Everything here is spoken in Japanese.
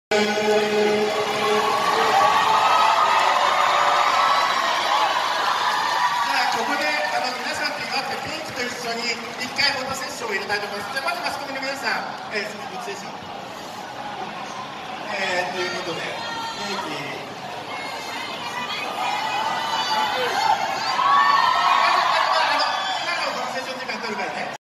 ここで皆さんと祝ってピンクと一緒に1回フォトセッションを入れたいと思います。じゃあまずマスコミの皆さん、どっちでしょう。ということで、ケーキ